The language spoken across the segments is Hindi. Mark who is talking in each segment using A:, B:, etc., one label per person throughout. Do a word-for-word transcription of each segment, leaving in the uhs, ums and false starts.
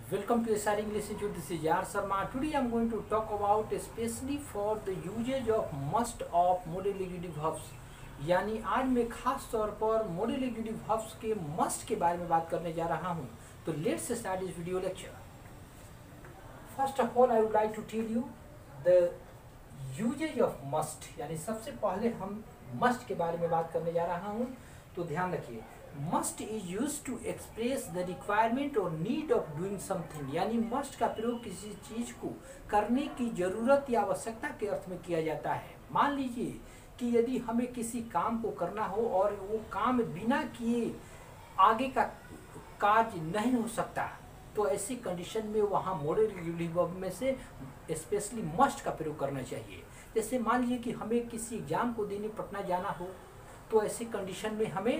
A: Welcome to S R English Institute. This is R Sharma. Today I am going to talk about especially for the usage of must of modal executive verbs. यानी आज मैं खास तौर पर modal executive verbs के must के बारे में बात करने जा रहा हूँ. तो let's start this video lecture. First of all, I would like to tell you the usage of must. यानी सबसे पहले हम must के बारे में बात करने जा रहा हूँ. तो ध्यान रखिए, must is used to express the requirement or need of doing something. यानी must का प्रयोग किसी चीज को करने की जरूरत या आवश्यकता के अर्थ में किया जाता है. मान लीजिए कि यदि हमें किसी काम को करना हो और वो काम बिना किए आगे का कार्य नहीं हो सकता, तो ऐसी कंडीशन में वहाँ मॉडल एक्जिक्यूटिव वर्ब में से स्पेशली मस्ट का प्रयोग करना चाहिए. जैसे मान लीजिए कि हमें किसी एग्जाम को देने पटना जाना हो, तो ऐसी कंडीशन में हमें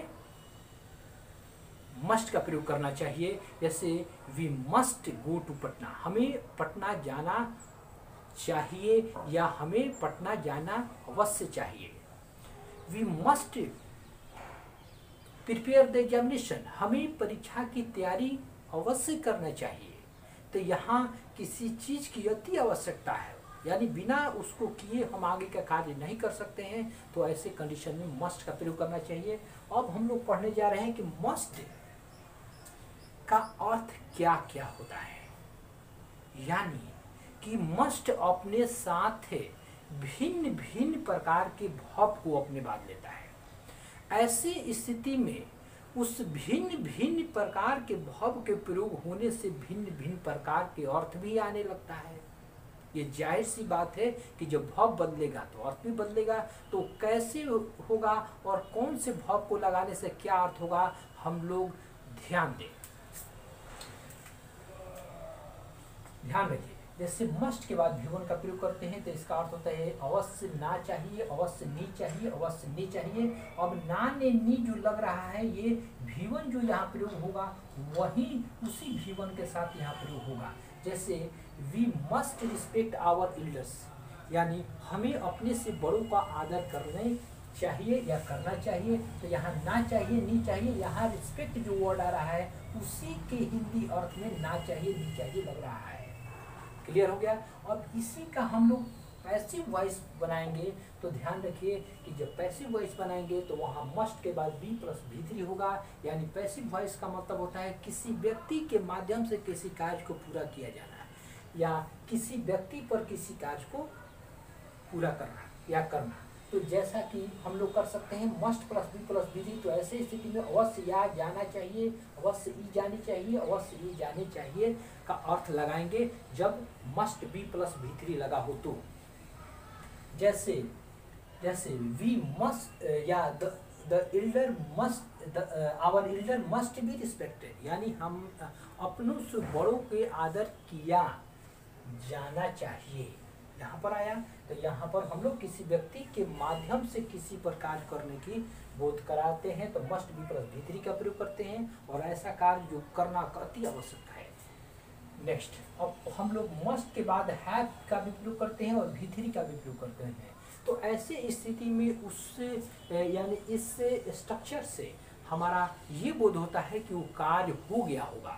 A: मस्ट का प्रयोग करना चाहिए. जैसे we must go to Patna, हमें पटना जाना चाहिए या हमें पटना जाना अवश्य चाहिए. We must prepare the examination, हमें परीक्षा की तैयारी अवश्य करना चाहिए. तो यहाँ किसी चीज की अति आवश्यकता है, यानी बिना उसको किए हम आगे का कार्य नहीं कर सकते हैं, तो ऐसे कंडीशन में मस्ट का प्रयोग करना चाहिए. अब हम लोग पढ़ने जा रहे हैं कि मस्ट का अर्थ क्या क्या होता है. यानी कि मस्ट अपने साथ भिन्न भिन्न प्रकार के भाव को अपने बांध लेता है. ऐसी स्थिति में उस भिन्न भिन्न प्रकार के भाव के प्रयोग होने से भिन्न भिन्न प्रकार के अर्थ भी आने लगता है. ये जाहिर सी बात है कि जब भाव बदलेगा तो अर्थ भी बदलेगा. तो कैसे होगा और कौन से भाव को लगाने से क्या अर्थ होगा, हम लोग ध्यान दें. ध्यान रखिए, जैसे मस्ट के बाद भी वन का प्रयोग करते हैं तो इसका अर्थ होता है अवश्य ना चाहिए, अवश्य नी चाहिए, अवश्य नी चाहिए. अब ना ने नी जो लग रहा है, ये भी वन जो यहाँ प्रयोग होगा वही उसी भी वन के साथ यहाँ प्रयोग होगा. जैसे we must respect our elders, यानी हमें अपने से बड़ों का आदर करने चाहिए या करना चाहिए. तो यहाँ ना चाहिए नी चाहिए, यहाँ रिस्पेक्ट जो वर्ड आ रहा है उसी के हिंदी अर्थ में ना चाहिए नी चाहिए लग रहा है. क्लियर हो गया. अब इसी का हम लोग पैसिव वॉइस बनाएंगे. तो ध्यान रखिए कि जब पैसिव वॉइस बनाएंगे तो वहाँ मस्ट के बाद बी प्लस भी थ्री होगा. यानी पैसिव वॉइस का मतलब होता है किसी व्यक्ति के माध्यम से किसी कार्य को पूरा किया जाना या किसी व्यक्ति पर किसी कार्य को पूरा करना या करना. तो जैसा कि हम लोग कर सकते हैं must plus be plus V three. तो ऐसे स्थिति में अवश्य या जाना चाहिए, अवश्य ई जानी चाहिए, अवश्य ई जानी चाहिए का अर्थ लगाएंगे जब must be plus V three लगा हो. तो जैसे जैसे वी मस्ट या the the elder must our elder must be respected, यानी हम अपनों से बड़ों के आदर किया जाना चाहिए. यहाँ पर आया तो यहाँ पर हम लोग किसी व्यक्ति के माध्यम से किसी पर कार्य करने की बोध कराते हैं तो must be plus V three का प्रयोग करते हैं, और ऐसा कार्य जो करना अति आवश्यक है. नेक्स्ट, अब हम लोग मस्ट के बाद हैव का भी प्रयोग करते हैं और भी थ्री का भी प्रयोग करते हैं. तो ऐसे स्थिति में उससे यानी इस स्ट्रक्चर से हमारा ये बोध होता है कि वो कार्य हो गया होगा.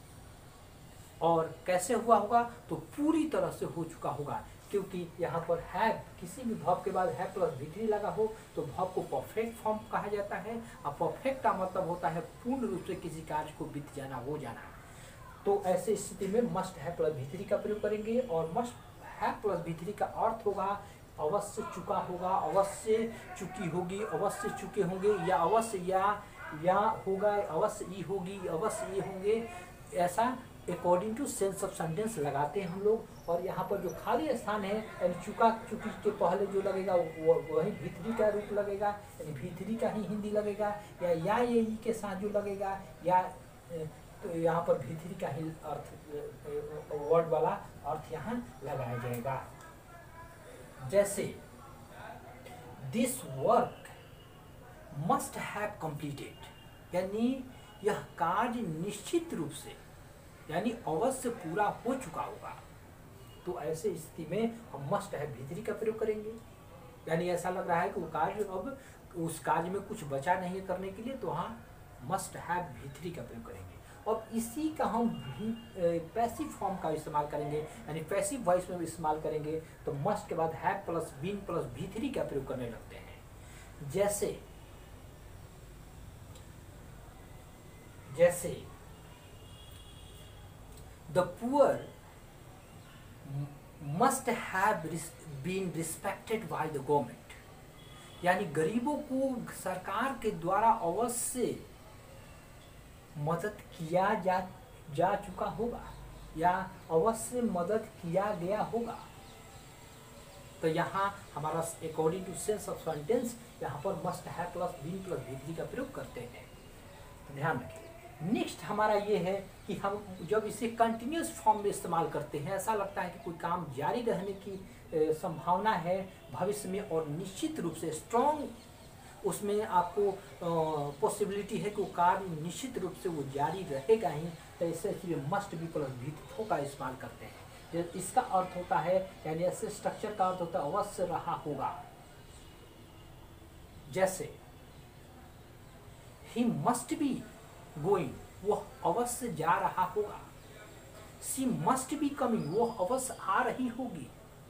A: और कैसे हुआ होगा, तो पूरी तरह से हो चुका होगा, क्योंकि यहाँ पर हैव किसी भी भाव के बाद हैव प्लस भी थ्री लगा हो तो भाव को परफेक्ट फॉर्म कहा जाता है. और परफेक्ट का मतलब होता है पूर्ण रूप से किसी कार्य को बीत जाना, हो जाना. तो ऐसे स्थिति में must have plus V three का प्रयोग करेंगे. और must have plus V three का अर्थ होगा अवश्य चुका होगा, अवश्य चुकी होगी, अवश्य चुके होंगे, या अवश्य या या होगा, अवश्य ई होगी, अवश्य ये होंगे. ऐसा according to sense of sentence लगाते हैं हम लोग. और यहाँ पर जो खाली स्थान है यानी चुका चुकी के पहले जो लगेगा वो वही भी थ्री का रूप लगेगा, यानी भी थ्री का ही हिंदी लगेगा. या या ये ई के साथ जो लगेगा या तो यहाँ पर भी थ्री का ही अर्थ वर्ड वाला अर्थ यहाँ लगाया जाएगा. जैसे this work must have completed, यानी यह कार्य निश्चित रूप से यानी अवश्य पूरा हो चुका होगा. तो ऐसे स्थिति में हम मस्ट हैव भी थ्री का प्रयोग करेंगे. यानी ऐसा लग रहा है कि वो कार्य अब उस कार्य में कुछ बचा नहीं है करने के लिए, तो हाँ मस्ट हैव भी थ्री का प्रयोग करेंगे. अब इसी का हम पैसिव फॉर्म का इस्तेमाल करेंगे, यानी पैसिव वॉइस में भी इस्तेमाल करेंगे तो मस्ट के बाद have plus been plus V three का प्रयोग करने लगते हैं। जैसे जैसे the poor must have been respected by the government, यानी गरीबों को सरकार के द्वारा अवश्य मदद किया जा जा चुका होगा या अवश्य मदद किया गया होगा। तो यहाँ हमारा according to sense of sentence यहाँ पर must have plus been plus V three का प्रयोग करते हैं, तो ध्यान रखिए। नेक्स्ट हमारा ये है कि हम जब इसे कंटिन्यूस फॉर्म में इस्तेमाल करते हैं, ऐसा लगता है कि कोई काम जारी रहने की संभावना है भविष्य में और निश्चित रूप से स्ट्रॉन्ग उसमें आपको पॉसिबिलिटी है कि वो कार्य निश्चित रूप से वो जारी रहेगा ही, तो इससे इसलिए must be plus V three का इस्तेमाल करते हैं। इसका अर्थ होता है, यानी ऐसे स्ट्रक्चर का अर्थ होता है अवश्य रहा होगा। जैसे ही मस्ट बी गोइंग, वो अवश्य जा रहा होगा। सी मस्ट बी कमिंग, वो अवश्य आ रही होगी।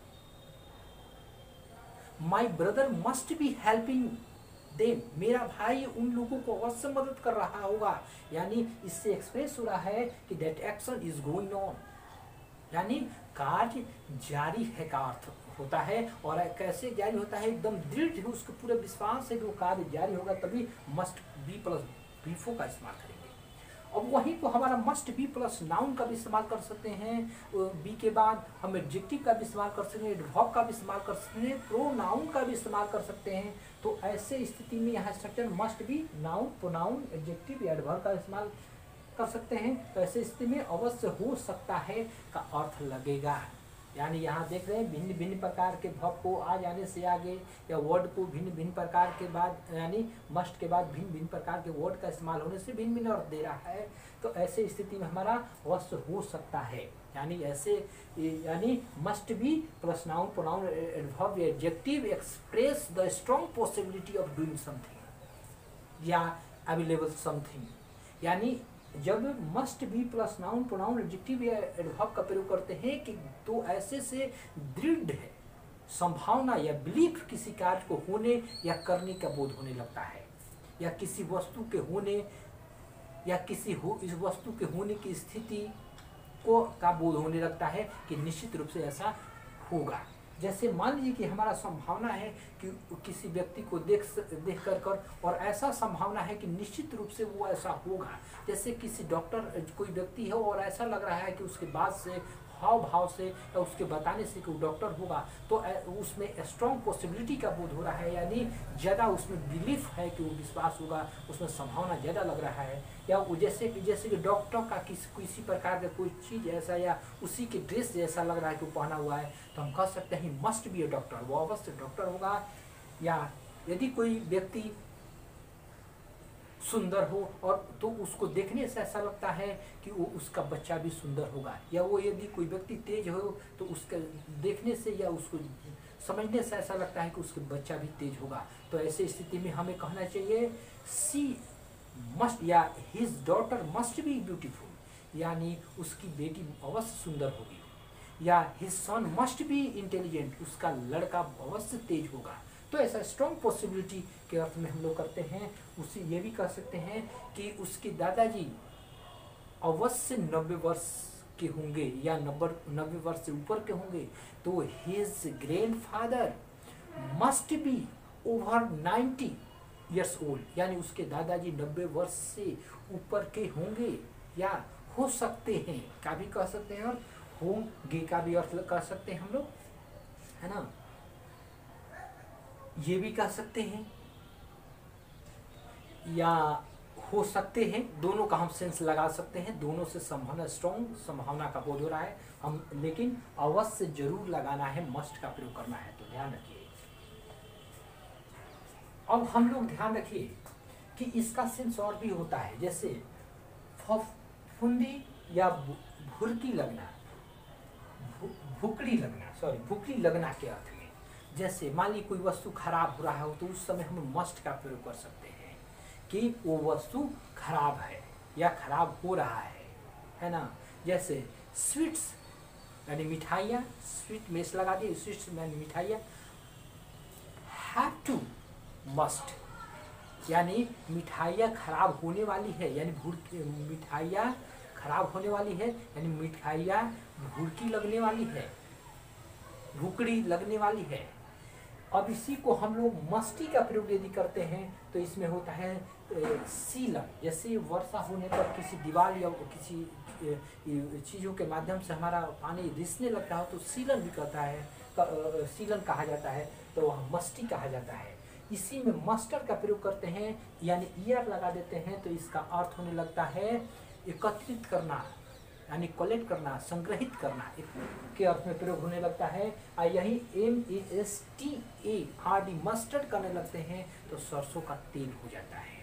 A: My brother must be helping them, मेरा भाई उन लोगों को अवश्य मदद कर रहा होगा, यानी इससे एक्सप्रेस हो रहा है कि that action is going on, यानी कार्य जारी है का अर्थ होता है। और कैसे जारी होता है, एकदम दृढ़ है, उसको पूरा विश्वास है कि वो कार्य जारी होगा, तभी must be plus V four का इस्तेमाल करेंगे। अब वहीं को हमारा मस्ट बी प्लस नाउन का भी इस्तेमाल कर सकते हैं, बी के बाद हम एडजेक्टिव का भी इस्तेमाल कर सकते हैं, एडवर्ब का भी इस्तेमाल कर सकते हैं, प्रोनाउन का भी इस्तेमाल कर सकते हैं। तो ऐसे स्थिति में यहाँ structure must be noun pronoun adjective या एडवर्ब का इस्तेमाल कर सकते हैं। तो ऐसे स्थिति में अवश्य हो सकता है का अर्थ लगेगा, यानी यहाँ देख रहे हैं भिन्न भिन्न प्रकार के वर्ब को आ जाने से आगे या वर्ड को भिन्न भिन्न प्रकार के बाद, यानी मस्ट के बाद भिन्न भिन्न प्रकार के वर्ड का इस्तेमाल होने से भिन्न भिन्न अर्थ दे रहा है। तो ऐसे स्थिति में हमारा अवश्य हो सकता है, यानी ऐसे यानी must be plus noun pronoun adverb adjective express the strong possibility of doing something या अवेलेबल समथिंग, यानी जब must be plus noun pronoun adjective या एडवर्ब का प्रयोग करते हैं कि तो ऐसे से दृढ़ है संभावना या बिलीफ किसी कार्य को होने या करने का बोध होने लगता है, या किसी वस्तु के होने या किसी हो इस वस्तु के होने की स्थिति को का बोध होने लगता है कि निश्चित रूप से ऐसा होगा। जैसे मान लीजिए कि हमारा संभावना है कि किसी व्यक्ति को देख देख कर कर और ऐसा संभावना है कि निश्चित रूप से वो ऐसा होगा। जैसे किसी डॉक्टर कोई व्यक्ति है और ऐसा लग रहा है कि उसके बाद से हाव भाव से या उसके बताने से कि वो डॉक्टर होगा, तो उसमें स्ट्रॉन्ग पॉसिबिलिटी का बोध हो रहा है, यानी ज़्यादा उसमें बिलीफ है कि वो विश्वास होगा, उसमें संभावना ज़्यादा लग रहा है। या वो जैसे कि जैसे कि डॉक्टर का किसी किसी प्रकार का कोई चीज़ ऐसा या उसी के ड्रेस जैसा लग रहा है कि वो पहना हुआ है, तो हम कह सकते हैं मस्ट बी ए डॉक्टर, वो अवश्य डॉक्टर होगा। या यदि कोई व्यक्ति सुंदर हो और तो उसको देखने से ऐसा लगता है कि वो उसका बच्चा भी सुंदर होगा, या वो यदि कोई व्यक्ति तेज हो तो उसके देखने से या उसको समझने से ऐसा लगता है कि उसके बच्चा भी तेज होगा। तो ऐसे स्थिति में हमें कहना चाहिए सी मस्ट या his daughter must be beautiful, यानी उसकी बेटी अवश्य सुंदर होगी। या his son must be intelligent, उसका लड़का अवश्य तेज होगा। तो ऐसा स्ट्रॉन्ग पॉसिबिलिटी के अर्थ में हम लोग करते हैं। उसे ये भी कह सकते हैं कि उसके दादाजी अवश्य नब्बे वर्ष के होंगे या नब्बे नब्बे वर्ष से ऊपर के होंगे, तो his grandfather must be over ninety years old, यानी उसके दादाजी नब्बे वर्ष से ऊपर के होंगे या हो सकते हैं का भी कह सकते हैं, और होंगे का भी अर्थ कह सकते हैं हम लोग, है ना। ये भी कह सकते हैं या हो सकते हैं, दोनों का हम सेंस लगा सकते हैं। दोनों से संभावना स्ट्रॉन्ग संभावना का बोध हो रहा है हम, लेकिन अवश्य जरूर लगाना है, मस्ट का प्रयोग करना है, तो ध्यान रखिए। अब हम लोग ध्यान रखिए कि इसका सेंस और भी होता है, जैसे फुंदी या भुरकी लगना, भुकड़ी लगना, सॉरी भुकड़ी लगना के अर्थ में। जैसे मान ली कोई वस्तु खराब हो रहा हो तो उस समय हम मस्ट का प्रयोग कर सकते हैं कि वो वस्तु खराब है, या खराब हो रहा है, है ना। जैसे स्वीट्स यानी मिठाइयाँ, स्वीट में इस लगा दी, स्वीट्स यानी मिठाइयाँ। हैव टू, मस्ट, यानी मिठाइयाँ खराब होने वाली है, यानी भूख, मिठाइयाँ खराब होने वाली है, यानी मिठाइयाँ भूखी लगने वाली है, भूखड़ी लगने वाली है। अब इसी को हम लोग मस्टी का प्रयोग यदि करते हैं तो इसमें होता है सीलन। जैसे वर्षा होने पर किसी दीवार या किसी चीज़ों के माध्यम से हमारा पानी रिसने लगता है तो सीलन भी कहता है, सीलन कहा जाता है, तो वह मस्टी कहा जाता है। इसी में मस्टर का प्रयोग करते हैं, यानी ईयर लगा देते हैं तो इसका अर्थ होने लगता है एकत्रित करना, यानी कलेक्ट करना, संग्रहित करना के अर्थ में प्रयोग होने लगता है। और यही M A S T A R D mustard करने लगते हैं तो सरसों का तेल हो जाता है।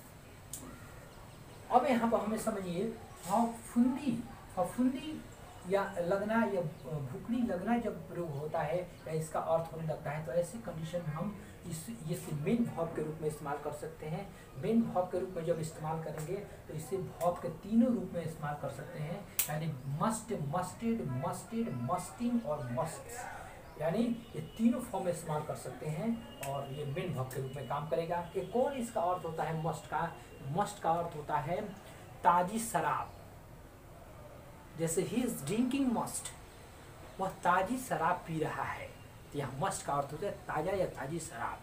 A: अब यहाँ पर हमें समझिए फफूंदी, फफूंदी या लगना या भुखड़ी लगना जब प्रयोग होता है या इसका अर्थ होने लगता है तो ऐसी कंडीशन में हम इस इसे मेन वर्ब के रूप में इस्तेमाल कर सकते हैं। मेन वर्ब के रूप में जब इस्तेमाल करेंगे तो इसे वर्ब के तीनों रूप में इस्तेमाल कर सकते हैं, यानी मस्ट, मस्टेड, मस्टेड, मस्टिंग और मस्ट्स, यानी ये तीनों फॉर्म में इस्तेमाल कर सकते हैं और ये मेन वर्ब के रूप में काम करेगा। कि कौन इसका अर्थ होता है मस्ट का? मस्ट का अर्थ होता है ताजी शराब। जैसे ही इज ड्रिंकिंग मस्ट, वह ताजी शराब पी रहा है, तो यह मस्ट का अर्थ होता है ताजा या ताजी शराब।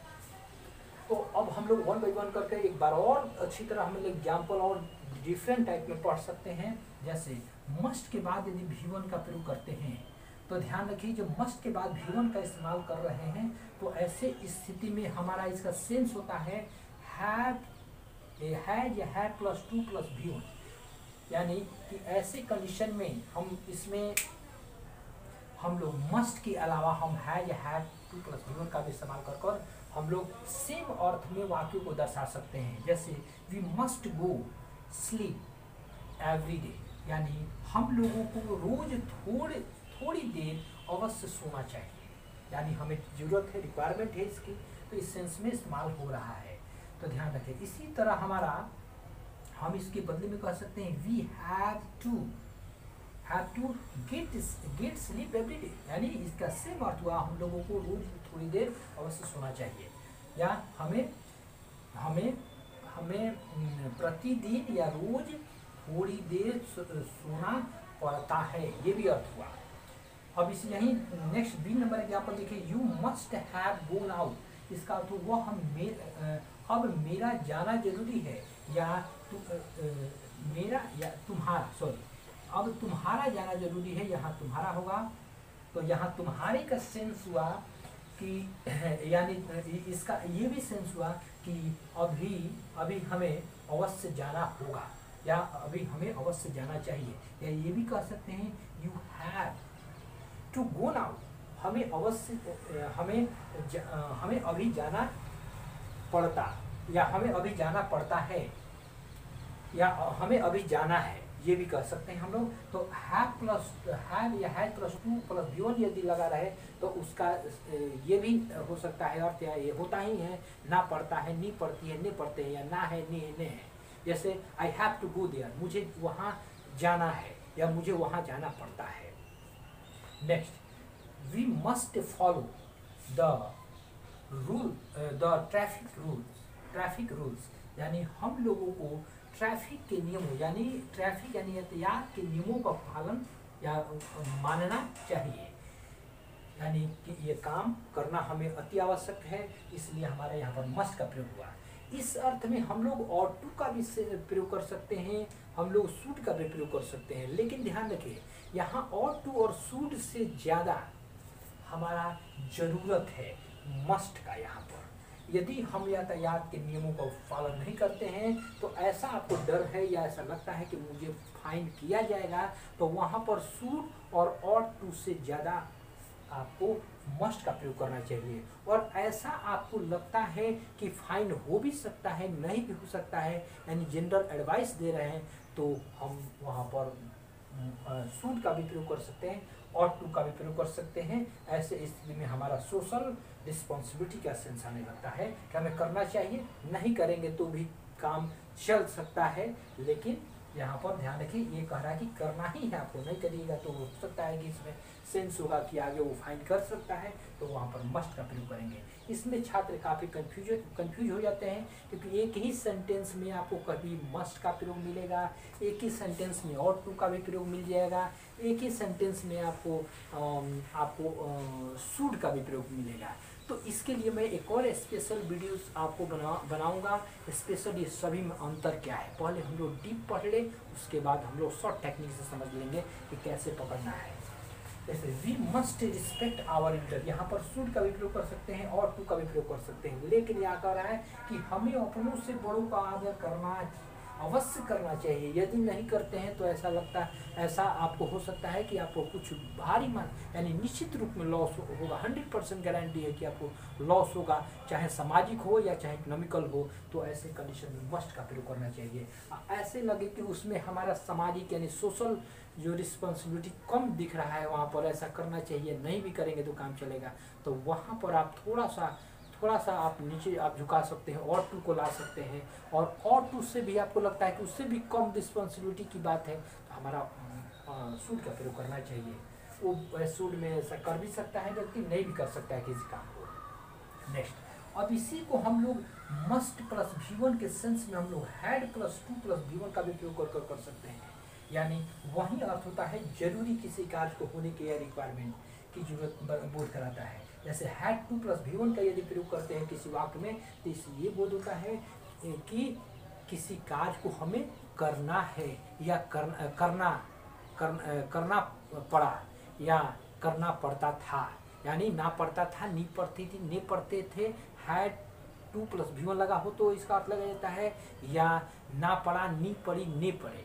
A: तो अब हम लोग वन बाई वन करके एक बार और अच्छी तरह हम लोग एग्जाम्पल और डिफरेंट टाइप में पढ़ सकते हैं। जैसे मस्ट के बाद यदि भी वन का प्रयोग करते हैं तो ध्यान रखिए जब मस्ट के बाद भी वन का इस्तेमाल कर रहे हैं तो ऐसे स्थिति में हमारा इसका सेंस होता है हैव, हैज या have plus to plus V one, यानी कि ऐसे कंडीशन में हम इसमें हम लोग मस्ट के अलावा हम हैज या have to plus V one का भी इस्तेमाल कर कर हम लोग सेम अर्थ में वाक्य को दर्शा सकते हैं। जैसे we must go sleep every day, यानी हम लोगों को रोज थोड़े थोड़ी देर अवश्य सोना चाहिए, यानी हमें जरूरत है, रिक्वायरमेंट है इसकी, तो इस सेंस में इस्तेमाल हो रहा है, तो ध्यान रखें। इसी तरह हमारा हम इसके बदले में कह सकते हैं we have to, have to get get sleep every day, यानी इसका सेम अर्थ हुआ हम लोगों को रोज थोड़ी देर अवश्य सोना चाहिए, या हमें हमें हमें प्रतिदिन या रोज थोड़ी देर सोना पड़ता है, ये भी अर्थ हुआ। अब इस यही नेक्स्ट बी नंबर एग्जाम्पल देखिए, you must have gone out, इसका अर्थ हुआ हम मे, अब मेरा जाना जरूरी है, या तु, आ, आ, मेरा या तुम्हारा, सॉरी अब तुम्हारा जाना जरूरी है, यहाँ तुम्हारा होगा, तो यहाँ तुम्हारे का सेंस हुआ कि यानी इसका ये भी सेंस हुआ कि अभी अभी हमें अवश्य जाना होगा, या अभी हमें अवश्य जाना चाहिए, या ये भी कह सकते हैं you have to go now, हमें अवश्य हमें ज, हमें अभी जाना पड़ता, या हमें अभी जाना पड़ता है, या हमें अभी जाना है, ये भी कह सकते हैं हम लोग। तो हैव प्लस हैव या have plus to plus V one यदि लगा रहे तो उसका ये भी हो सकता है अर्थ या ये होता ही है ना पड़ता है, नी पड़ती है, ने पड़ते हैं, या ना है, ने ने है। जैसे I have to go there, मुझे वहाँ जाना है या मुझे वहाँ जाना पड़ता है। Next, we must follow the rule the traffic rules, traffic rules यानी हम लोगों को ट्रैफिक के नियमों यानी ट्रैफिक यानी यातायात के नियमों का पालन या मानना चाहिए, यानी कि ये काम करना हमें अति आवश्यक है, इसलिए हमारे यहाँ पर मस्ट का प्रयोग हुआ। इस अर्थ में हम लोग और टू का भी प्रयोग कर सकते हैं, हम लोग सूट का भी प्रयोग कर सकते हैं, लेकिन ध्यान रखिए यहाँ और टू और सूट से ज़्यादा हमारा ज़रूरत है मस्ट का। यहाँ पर यदि हम यातायात के नियमों का पालन नहीं करते हैं तो ऐसा आपको डर है या ऐसा लगता है कि मुझे फाइन किया जाएगा, तो वहाँ पर सूट और और टू से ज़्यादा आपको मस्ट का प्रयोग करना चाहिए। और ऐसा आपको लगता है कि फाइन हो भी सकता है, नहीं भी हो सकता है, यानी जनरल एडवाइस दे रहे हैं, तो हम वहाँ पर सूट का भी प्रयोग कर सकते हैं और टू का भी प्रयोग कर सकते हैं। ऐसे स्थिति में हमारा सोशल रिस्पॉन्सिबिलिटी का सेंस आने लगता है कि हमें करना चाहिए, नहीं करेंगे तो भी काम चल सकता है, लेकिन यहाँ पर ध्यान रखिए ये कह रहा है कि करना ही है आपको, नहीं करिएगा तो हो सकता है कि इसमें सेंस होगा कि आगे वो फाइंड कर सकता है, तो वहाँ पर मस्ट का प्रयोग करेंगे। इसमें छात्र काफ़ी कन्फ्यूज कन्फ्यूज हो जाते हैं, क्योंकि एक ही सेंटेंस में आपको कभी मस्ट का प्रयोग मिलेगा, एक ही सेंटेंस में और टू का भी प्रयोग मिल जाएगा, एक ही सेंटेंस में आपको आपको शुड का भी प्रयोग मिलेगा। तो इसके लिए मैं एक और स्पेशल वीडियोस आपको बना बनाऊंगा स्पेशल ये सभी में अंतर क्या है। पहले हम लोग डीप पढ़ ले, उसके बाद हम लोग शॉर्ट टेक्निक से समझ लेंगे कि कैसे पकड़ना है। जैसे we must respect our elder, यहाँ पर शुड का भी प्रयोग कर सकते हैं और टू का भी प्रयोग कर सकते हैं, लेकिन यहाँ कह रहा है कि हमें अपनों से बड़ों का आदर करना अवश्य करना चाहिए। यदि नहीं करते हैं तो ऐसा लगता है ऐसा आपको हो सकता है कि आपको कुछ भारी मान यानी निश्चित रूप में लॉस होगा। हंड्रेड परसेंट गारंटी है कि आपको लॉस होगा, चाहे सामाजिक हो या चाहे इकोनॉमिकल हो। तो ऐसे कंडीशन में मस्ट का प्रयोग करना चाहिए। ऐसे लगे कि उसमें हमारा सामाजिक यानी सोशल जो रिस्पॉन्सिबिलिटी कम दिख रहा है, वहाँ पर ऐसा करना चाहिए, नहीं भी करेंगे तो काम चलेगा, तो वहाँ पर आप थोड़ा सा थोड़ा सा आप नीचे आप झुका सकते हैं और टू को ला सकते हैं। और और टू से भी आपको लगता है कि उससे भी कम रिस्पॉन्सिबिलिटी की बात है, तो हमारा सूड का प्रयोग करना चाहिए। वो सूड में ऐसा कर भी सकता है व्यक्ति, नहीं भी कर सकता है किसी काम को। नेक्स्ट, अब इसी को हम लोग मस्ट प्लस वी वन के सेंस में हम लोग had plus to plus V one का भी प्रयोग कर, कर कर सकते हैं। यानी वही अर्थ होता है जरूरी किसी कार्य को होने के या रिक्वायरमेंट की जरूरत बोध कराता है। जैसे had to plus V one का यदि प्रयोग करते हैं किसी वाक्य में, तो इससे ये बोध होता है कि किसी कार्य को हमें करना है या कर, करना कर, करना पड़ा या करना पड़ता था। यानी ना पड़ता था, नी पड़ती थी, ने पढ़ते थे, had to plus V one लगा हो तो इसका अर्थ लगाया जाता है, या ना पड़ा, नी पड़ी, ने पड़े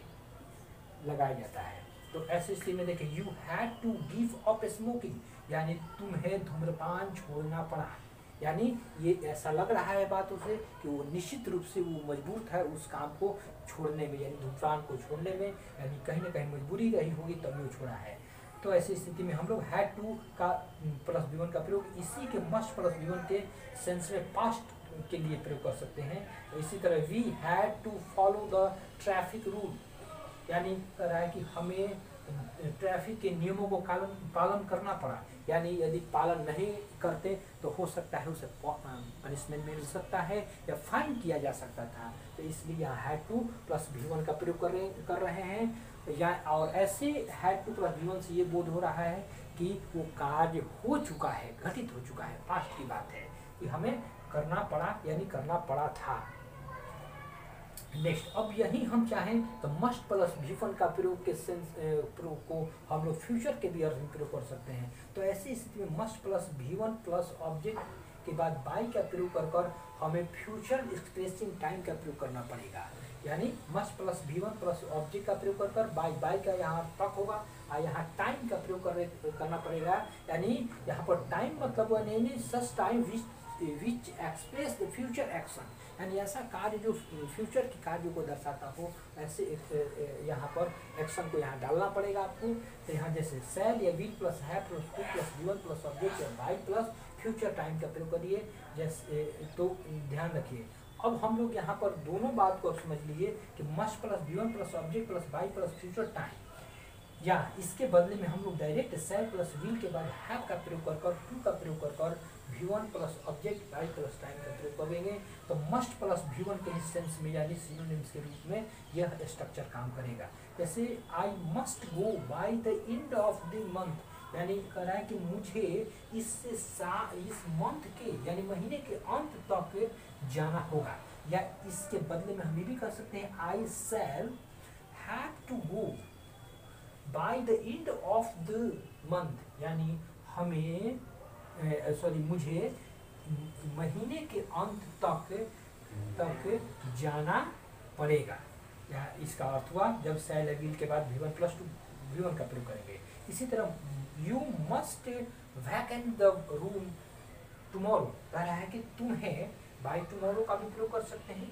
A: लगाया जाता है। तो ऐसे स्थिति में देखिए, you had to give up smoking, यानी तुम्हें धूम्रपान छोड़ना पड़ा। यानी ये ऐसा लग रहा है बातों से कि वो निश्चित रूप से वो मजबूर था उस काम को छोड़ने में, यानी धूम्रपान को छोड़ने में, यानी कहीं ना कहीं मजबूरी रही होगी तभी वो छोड़ा है। तो ऐसी स्थिति में हम लोग हैड टू का प्लस वी वन का प्रयोग इसी के मस्ट प्लस वी वन के सेंस में पास्ट के लिए प्रयोग कर सकते हैं। तो इसी तरह we had to follow the traffic rule, यानी कह रहा है कि हमें ट्रैफिक के नियमों को पालन पालन करना पड़ा। यानी यदि पालन नहीं करते तो हो सकता है उसे पनिशमेंट मिल सकता है या फाइन किया जा सकता था। तो इसलिए यहाँ had to plus V one का प्रयोग कर रहे कर रहे हैं या और ऐसे had to plus V one से ये बोध हो रहा है कि वो कार्य हो चुका है, घटित हो चुका है, पास्ट की बात है कि हमें करना पड़ा यानी करना पड़ा था। नेक्स्ट, अब यही हम चाहें तो मस्ट प्लस वी वन का प्रयोग के सेंस प्रयोग को हम लोग फ्यूचर के भी अर्थ में प्रयोग कर सकते हैं। तो ऐसी स्थिति में must plus V one plus object के बाद बाई का प्रयोग कर कर हमें फ्यूचर एक्सप्रेसिंग टाइम का प्रयोग करना पड़ेगा। यानी must plus V one plus object का प्रयोग कर कर बाई बाई का यहाँ तक होगा और यहाँ टाइम का प्रयोग कर करना पड़ेगा। यानी यहाँ पर टाइम मतलब यानी such time which which express the future action, यानी ऐसा कार्य जो फ्यूचर के कार्यों को दर्शाता हो, ऐसे यहाँ पर एक्शन को यहाँ डालना पड़ेगा आपको। तो यहाँ जैसे सेल या विल प्लस है plus to plus V one plus object या बाई प्लस फ्यूचर टाइम का प्रयोग करिए। जैसे तो ध्यान रखिए, अब हम लोग यहाँ पर दोनों बात को समझ लीजिए कि must plus V one plus object plus by plus future time, या इसके बदले में हम लोग डायरेक्ट सेल प्लस विल के बाद हैव का प्रयोग कर कर टू का प्रयोग कर कर V one plus object by plus time का प्रयोग करेंगे। तो मस्ट प्लस वी वन के सेंस में यानी सिनोनिम्स के रूप में यह स्ट्रक्चर काम करेगा। जैसे I must go by the end of the month, यानी कह रहा है कि मुझे इससे सा इस मंथ के यानी महीने के अंत तक जाना होगा। या इसके बदले में हम ये भी कर सकते हैं I shall have to go by the end of the month, यानी हमें सॉरी मुझे महीने के अंत तक तक जाना पड़ेगा। या इसका अर्थ हुआ जब शैल विल के बाद V one plus to V one का प्रयोग करेंगे। इसी तरह you must vacant the room tomorrow, कह रहा है कि तुम्हें बाय टुमारो का भी प्रयोग कर सकते हैं।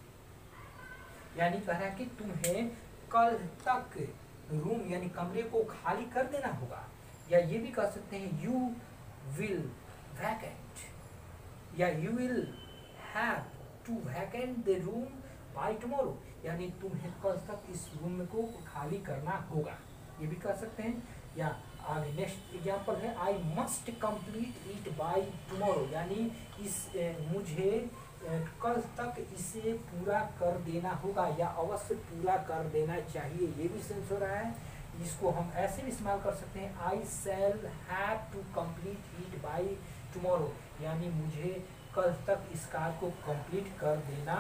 A: यानी कह रहा है कि तुम्हें कल तक रूम यानी कमरे को खाली कर देना होगा। या ये भी कह सकते हैं यू विल वैकेंट या you will have to vacant the room by tomorrow, यानी तुम्हें कल तक इस रूम को खाली करना होगा, ये भी कर सकते हैं। या आगे नेक्स्ट एग्जाम्पल है I must complete it by tomorrow, यानी इस ए, मुझे ए, कल तक इसे पूरा कर देना होगा या अवश्य पूरा कर देना चाहिए, ये भी सेंस हो रहा है। इसको हम ऐसे भी इस्तेमाल कर सकते हैं I shall have to complete it by tomorrow, यानी मुझे कल तक इस कार्य को कंप्लीट कर देना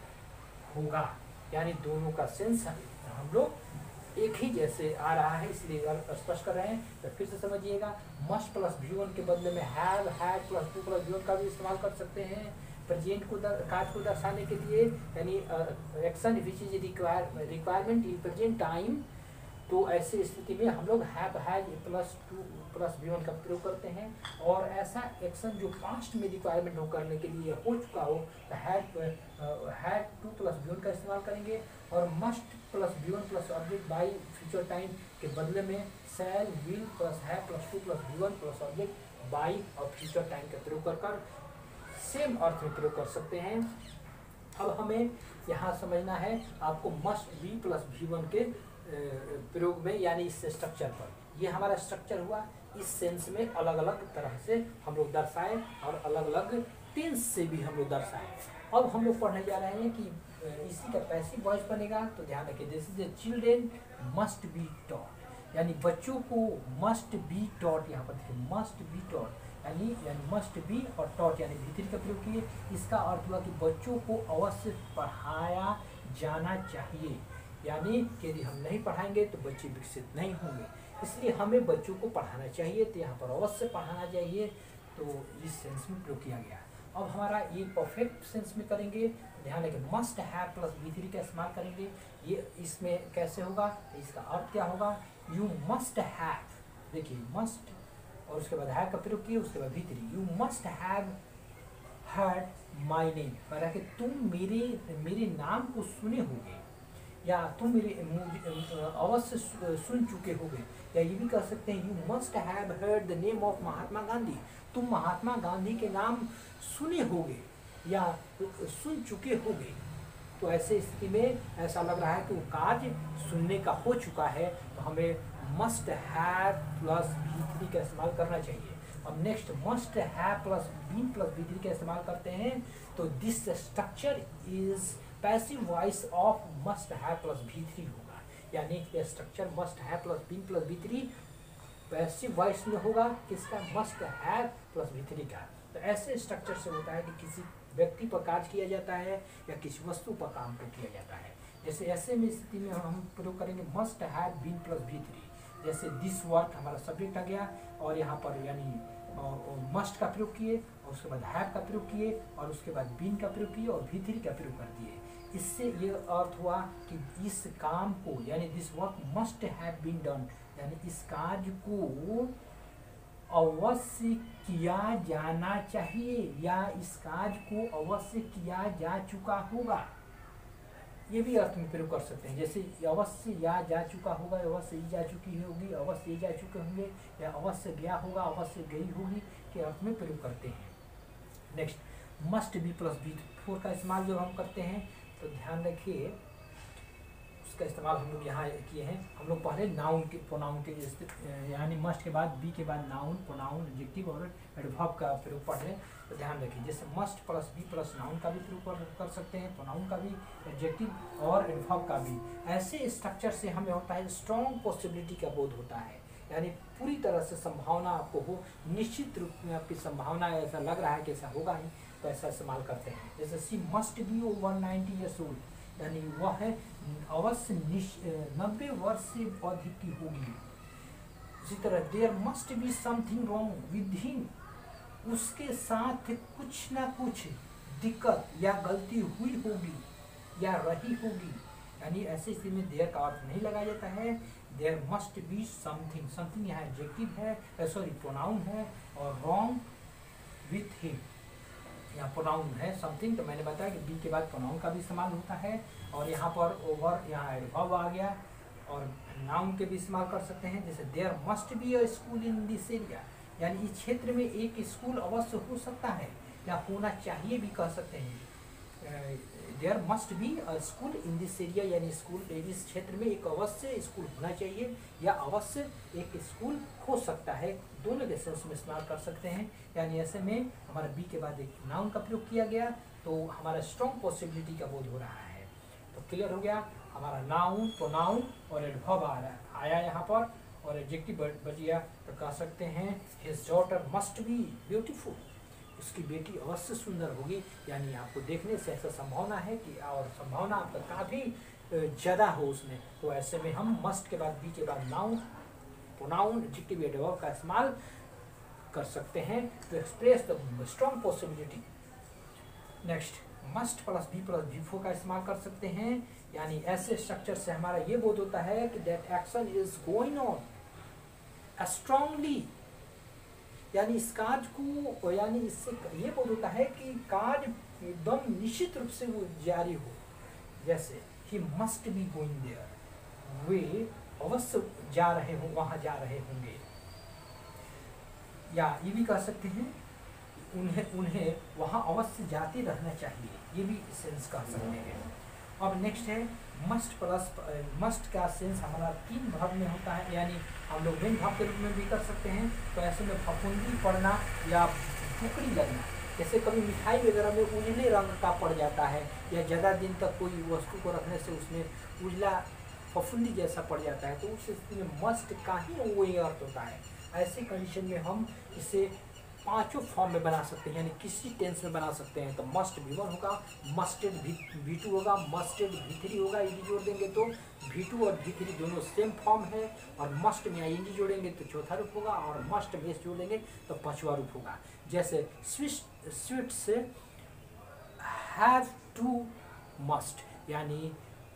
A: होगा, यानी दोनों का सेंस हम लोग एक ही जैसे आ रहा है, इसलिए अगर स्पष्ट कर रहे हैं तो फिर से समझिएगा। मस्ट प्लस वी वन के बदले में have had plus to plus V one का भी इस्तेमाल कर सकते हैं प्रेजेंट को कार्य को दर्शाने के लिए, यानी action which is require requirement in present time. तो ऐसे स्थिति में हम लोग have had plus to plus V one का प्रयोग करते हैं, और ऐसा एक्शन जो पास्ट में रिक्वायरमेंट हो करने के लिए हो चुका हो तो had had to plus V one का इस्तेमाल करेंगे, और must plus V one plus object by future time के बदले में shall will plus have plus to plus V one plus object by और फ्यूचर टाइम का प्रयोग कर कर सेम अर्थ में प्रयोग कर सकते हैं। अब हमें यहाँ समझना है आपको must be plus V one के प्रयोग में, यानी इस स्ट्रक्चर पर। ये हमारा स्ट्रक्चर हुआ, इस सेंस में अलग अलग तरह से हम लोग दर्शाए और अलग अलग टेंस से भी हम लोग दर्शाए। अब हम लोग पढ़ने जा रहे हैं कि इसी का पैसिव वॉइस बनेगा, तो ध्यान रखिए this is children must be taught, यानी बच्चों को मस्ट बी टॉट, यहाँ पर देखिए मस्ट बी टॉट यानी यानी मस्ट बी और टॉट यानी भीतरी का प्रयोग किए। इसका अर्थ हुआ कि बच्चों को अवश्य पढ़ाया जाना चाहिए, यानी यदि हम नहीं पढ़ाएंगे तो बच्चे विकसित नहीं होंगे, इसलिए हमें बच्चों को पढ़ाना चाहिए, तो यहाँ पर अवश्य पढ़ाना चाहिए, तो इस सेंस में प्रयोग किया गया। अब हमारा ये परफेक्ट सेंस में करेंगे, ध्यान रखें must have plus V three का इस्तेमाल करेंगे। ये इसमें कैसे होगा, इसका अर्थ क्या होगा, यू मस्ट हैव, देखिए मस्ट और उसके बाद हैव का प्रयोग किए, उसके बाद V three, you must have heard my name, मतलब कि तुम मेरे मेरे नाम को सुने होंगे या तुम मेरे अवश्य सुन चुके होंगे, या ये भी कह सकते हैं you must have heard the name of Mahatma Gandhi, तुम महात्मा गांधी के नाम सुने होंगे या सुन चुके होंगे। तो ऐसे स्थिति में ऐसा लग रहा है कि वो कार्य सुनने का हो चुका है, तो हमें must have plus V three का इस्तेमाल करना चाहिए। अब next must have plus be plus V three का इस्तेमाल करते हैं, तो this structure is passive voice of must have plus V three होगा, यानी structure must have plus be plus V three passive voice में होगा, किसका, must have plus V three का। तो ऐसे स्ट्रक्चर से होता है कि किसी व्यक्ति पर कार्य किया जाता है या किसी वस्तु पर काम को किया जाता है। जैसे ऐसे में स्थिति में हम प्रयोग करेंगे must have been plus V three, जैसे दिस वर्क हमारा सब्जेक्ट आ गया और यहाँ पर यानी मस्ट का प्रयोग किए और उसके बाद हैव का प्रयोग किए और उसके बाद बीन का प्रयोग किए और बी थ्री का प्रयोग कर दिए। इससे ये अर्थ हुआ कि इस काम को यानी this work must have been done, यानी इस कार्य को अवश्य किया जाना चाहिए या इस कार्य को अवश्य किया जा चुका होगा, ये भी अर्थ में प्रयोग कर सकते हैं। जैसे अवश्य या जा चुका होगा, अवश्य ही जा चुकी होगी, अवश्य जा चुके होंगे या अवश्य गया होगा, अवश्य गई होगी के अर्थ में प्रयोग करते हैं। Next must be plus V four का इस्तेमाल जब हम करते हैं तो ध्यान रखिए उसका इस्तेमाल हम लोग यहाँ किए हैं। हम लोग पहले नाउन के प्रोनाउन के यानी मस्ट के बाद बी के बाद नाउन प्रोनाउन एडजेक्टिव और एडवर्ब का प्रयोग पढ़ रहे हैं, तो ध्यान रखिए जैसे must plus be plus noun का भी प्रयोग कर सकते हैं, प्रोनाउन का भी, एडजेक्टिव और एडवर्ब का भी। ऐसे स्ट्रक्चर से हमें होता है स्ट्रॉन्ग पॉसिबिलिटी का बोध होता है, यानी पूरी तरह से संभावना आपको हो, निश्चित रूप में आपकी संभावना ऐसा लग रहा है कि ऐसा होगा ही, तो ऐसा इस्तेमाल करते हैं। जैसे she must be over ninety years old, यानी वह है अवश्य नब्बे वर्ष से अधिक की होगी। इसी तरह there must be something wrong with him, उसके साथ कुछ ना कुछ दिक्कत या गलती हुई होगी या रही होगी, यानी ऐसे स्थिति में देयर का अर्थ नहीं लगाया जाता है। There must be something, something यहाँ एडजेक्टिव है, सॉरी प्रोनाउन है, और रॉन्ग विथ हिम यहाँ प्रोनाउन है समथिंग, तो मैंने बताया कि बी के बाद प्रोनाउन का भी इस्तेमाल होता है, और यहाँ पर ओवर यहाँ एडवर्ब आ गया, और नाउन के भी इस्तेमाल कर सकते हैं। जैसे there must be a school in this area, यानी इस क्षेत्र में एक स्कूल अवश्य हो सकता है या होना चाहिए भी कह सकते हैं। There must be a school in this area, यानी स्कूल इस क्षेत्र में एक अवश्य स्कूल होना चाहिए या अवश्य एक स्कूल हो सकता है, दोनों के सेंस में इस्तेमाल कर सकते हैं। यानी ऐसे में हमारा बी के बाद एक नाउन का प्रयोग किया गया तो हमारा स्ट्रॉन्ग पॉसिबिलिटी का बोध हो रहा है। तो क्लियर हो गया, हमारा नाउन, प्रोनाउन और एडवर्ब आ रहा आया यहाँ पर, और एडजेक्टिव बच गया तो कह सकते हैं his daughter must be beautiful, उसकी बेटी अवश्य सुंदर होगी। यानी आपको देखने से ऐसा संभावना है कि, और संभावना आपका काफ़ी ज़्यादा हो उसमें, तो ऐसे में हम मस्ट के बाद बी के बाद नाउन, प्रोनाउन, एडजेक्टिव, एडवर्ब का इस्तेमाल कर सकते हैं to express the strong possibility. Next, must plus be plus V four का इस्तेमाल कर सकते हैं। यानी ऐसे स्ट्रक्चर से हमारा ये बोध होता है कि that action is going on strongly, यानी इस कार्य को, यानी इससे ये बोध होता है कि कार्य एकदम निश्चित रूप से वो जारी हो। जैसे he must be going there, वे अवश्य जा रहे हों, वहाँ जा रहे होंगे। या ये भी कह सकते हैं उन्हें उन्हें वहाँ अवश्य जाते रहना चाहिए, ये भी सेंस कर सकते हैं। अब नेक्स्ट है मस्ट प्लस, मस्ट का सेंस हमारा तीन भाग में होता है, यानी हम लोग मेन भाग के रूप में भी कर सकते हैं। तो ऐसे में फफूंदी पड़ना या भुकड़ी लगना, जैसे कभी मिठाई वगैरह में उजले रंग का पड़ जाता है, या ज़्यादा दिन तक कोई वस्तु को रखने से उसमें उजला फफूंदी जैसा पड़ जाता है, तो उस स्थिति में मस्ट का ही वो अर्थ होता है। ऐसी कंडीशन में हम इसे पांचों फॉर्म में बना सकते हैं, यानी किसी टेंस में बना सकते हैं। तो मस्ट वी वन होगा, मस्टेड वी वी टू होगा, मस्टेड वी थ्री होगा, ई डी जोड़ देंगे तो वी टू और वी थ्री दोनों सेम फॉर्म है, और मस्ट में आई एन जी जोड़ेंगे तो चौथा रूप होगा, और मस्ट में एस जोड़ेंगे तो पांचवा रूप होगा। जैसे स्विट स्वीट से हैव टू मस्ट, यानी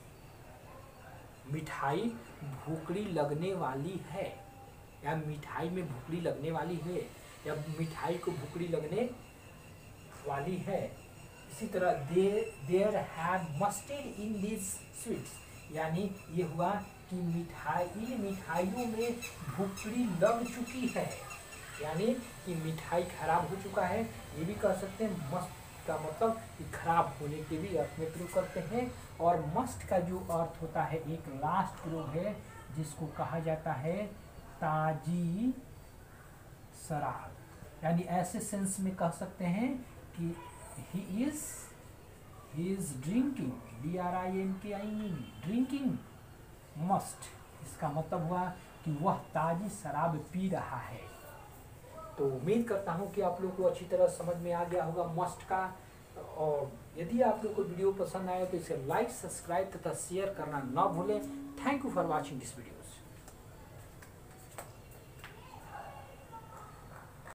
A: मिठाई भूखड़ी लगने वाली है, या मिठाई में भूखड़ी लगने वाली है, या मिठाई को भूखड़ी लगने वाली है। इसी तरह they there have musted in this sweets, यानी ये हुआ कि मिठाई मिठाइयों में भूखड़ी लग चुकी है, यानी कि मिठाई खराब हो चुका है। ये भी कह सकते हैं मस्ट का मतलब कि खराब होने के भी अर्थ में प्रयोग करते हैं। और मस्ट का जो अर्थ होता है, एक लास्ट प्रयोग है जिसको कहा जाता है ताजी शराब, यानी ऐसे सेंस में कह सकते हैं कि he is he is drinking, D R I N K I drinking must, इसका मतलब हुआ कि वह ताजी शराब पी रहा है। तो उम्मीद करता हूं कि आप लोग को अच्छी तरह समझ में आ गया होगा मस्ट का। और यदि आप लोग को वीडियो पसंद आए तो इसे लाइक, सब्सक्राइब तथा शेयर करना ना भूलें। Thank you for watching this videos.